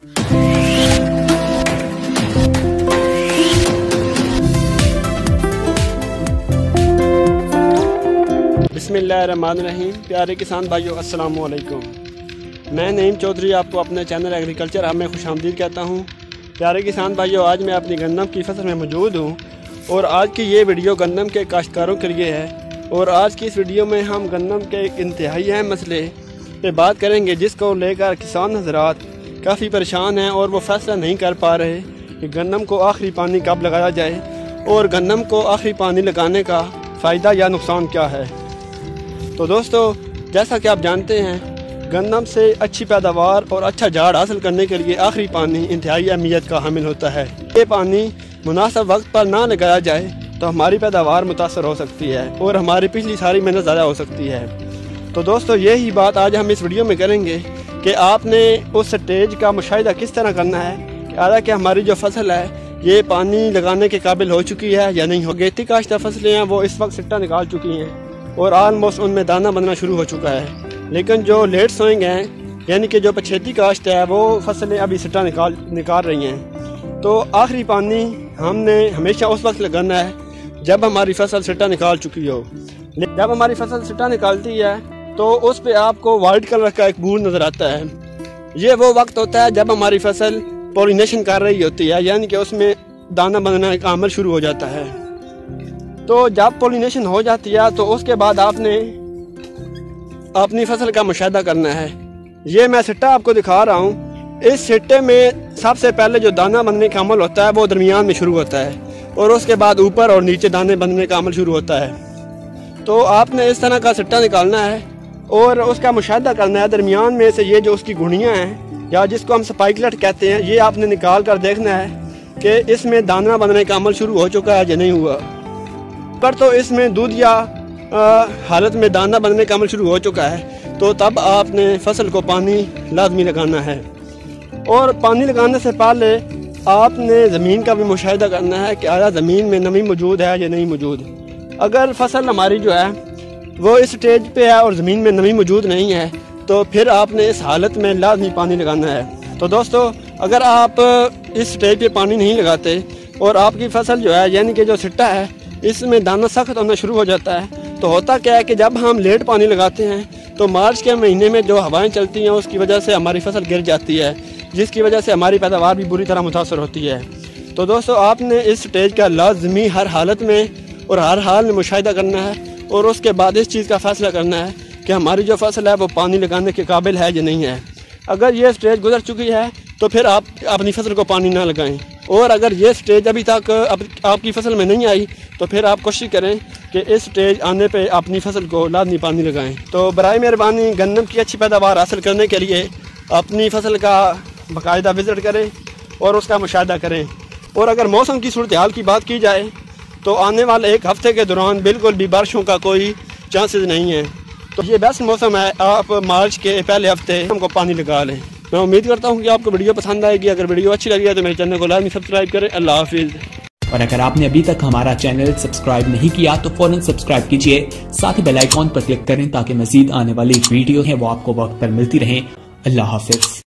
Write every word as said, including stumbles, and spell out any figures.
बिस्मिल्लाहिर्रहमानिर्रहीम। प्यारे किसान भाइयों, अस्सलाम वालेकुम। मैं नईम चौधरी आपको अपने चैनल एग्रीकल्चर हब में खुशामदीद कहता हूँ। प्यारे किसान भाइयों, आज मैं अपनी गंदम की फसल में मौजूद हूँ और आज की ये वीडियो गंदम के काश्तकारों के लिए है। और आज की इस वीडियो में हम गंदम के एक इंतहाई अहम मसले पे बात करेंगे जिसको लेकर किसान हज़रात काफ़ी परेशान हैं और वो फैसला नहीं कर पा रहे कि गंदम को आखिरी पानी कब लगाया जाए और गंदम को आखिरी पानी लगाने का फ़ायदा या नुकसान क्या है। तो दोस्तों, जैसा कि आप जानते हैं, गंदम से अच्छी पैदावार और अच्छा झाड़ हासिल करने के लिए आखिरी पानी इंतहाई अहमियत का हामिल होता है। ये पानी मुनासिब वक्त पर ना लगाया जाए तो हमारी पैदावार मुतासर हो सकती है और हमारी पिछली सारी मेहनत ज़्यादा हो सकती है। तो दोस्तों, यही बात आज हम इस वीडियो में करेंगे कि आपने उस स्टेज का मुशाहिदा किस तरह करना है कि हालांकि हमारी जो फसल है ये पानी लगाने के काबिल हो चुकी है या नहीं। हो गेती काश्ता फसलें हैं वो इस वक्त सिट्टा निकाल चुकी हैं और आलमोस्ट उनमें दाना बनना शुरू हो चुका है। लेकिन जो लेट सोइंग हैं यानी कि जो पछेती काश्त है वो फसलें अभी सिट्टा निकाल निकाल रही हैं। तो आखिरी पानी हमने हमेशा उस वक्त लगाना है जब हमारी फसल सिट्टा निकाल चुकी हो। जब हमारी फसल सिट्टा निकालती है तो उस पे आपको वाइट कलर का एक बूंद नज़र आता है। ये वो वक्त होता है जब हमारी फसल पॉलिनेशन कर रही होती है, यानी कि उसमें दाना बनने का अमल शुरू हो जाता है। तो जब पॉलिनेशन हो जाती है तो उसके बाद आपने अपनी फसल का मुशाहिदा करना है। ये मैं सिट्टा आपको दिखा रहा हूँ। इस सिट्टे में सबसे पहले जो दाना बनने का अमल होता है वो दरमियान में शुरू होता है और उसके बाद ऊपर और नीचे दाने बनने का अमल शुरू होता है। तो आपने इस तरह का सिट्टा निकालना है और उसका मुशाहिदा करना है। दरमियान में से ये जो उसकी गुणियाँ हैं या जिसको हम स्पाइकलेट कहते हैं, ये आपने निकाल कर देखना है कि इसमें दाना बनने का अमल शुरू हो चुका है या नहीं हुआ। पर तो इसमें दूध या आ, हालत में दाना बनने का अमल शुरू हो चुका है तो तब आपने फसल को पानी लाजमी लगाना है। और पानी लगाने से पहले आपने ज़मीन का भी मुशाहिदा करना है कि आया ज़मीन में नमी मौजूद है या नहीं मौजूद। अगर फसल हमारी जो है वो इस स्टेज पे है और ज़मीन में नमी मौजूद नहीं है तो फिर आपने इस हालत में लाजमी पानी लगाना है। तो दोस्तों, अगर आप इस स्टेज पे पानी नहीं लगाते और आपकी फसल जो है यानी कि जो सिट्टा है इसमें दाना सख्त होना शुरू हो जाता है तो होता क्या है कि जब हम लेट पानी लगाते हैं तो मार्च के महीने में जो हवाएं चलती हैं उसकी वजह से हमारी फसल गिर जाती है, जिसकी वजह से हमारी पैदावार भी बुरी तरह मुतासर होती है। तो दोस्तों, आपने इस स्टेज का लाजमी हर हालत में और हर हाल में मुशाहिदा करना है और उसके बाद इस चीज़ का फैसला करना है कि हमारी जो फसल है वो पानी लगाने के काबिल है या नहीं है। अगर ये स्टेज गुजर चुकी है तो फिर आप अपनी फसल को पानी ना लगाएं और अगर ये स्टेज अभी तक अब आपकी फसल में नहीं आई तो फिर आप कोशिश करें कि इस स्टेज आने पे अपनी फसल को लाजमी पानी लगाएं। तो बराए मेहरबानी गंदम की अच्छी पैदावार हासिल करने के लिए अपनी फसल का बाकायदा विज़िट करें और उसका मुशाहिदा करें। और अगर मौसम की सूरत हाल की बात की जाए तो आने वाले एक हफ्ते के दौरान बिल्कुल भी बारिशों का कोई चांसेस नहीं है। तो ये बेस्ट मौसम है, आप मार्च के पहले हफ्ते हमको पानी लगा लें। मैं उम्मीद करता हूँ कि आपको वीडियो पसंद आएगी। अगर वीडियो अच्छी लगी है तो मेरे चैनल को लाजमी सब्सक्राइब करें। अल्लाह हाफिज़। और अगर आपने अभी तक हमारा चैनल सब्सक्राइब नहीं किया तो फौरन सब्सक्राइब कीजिए, साथ ही बेल आइकॉन पर क्लिक करें ताकि मजीद आने वाली वीडियो है वो आपको वक्त पर मिलती रहे। अल्लाह हाफिज़।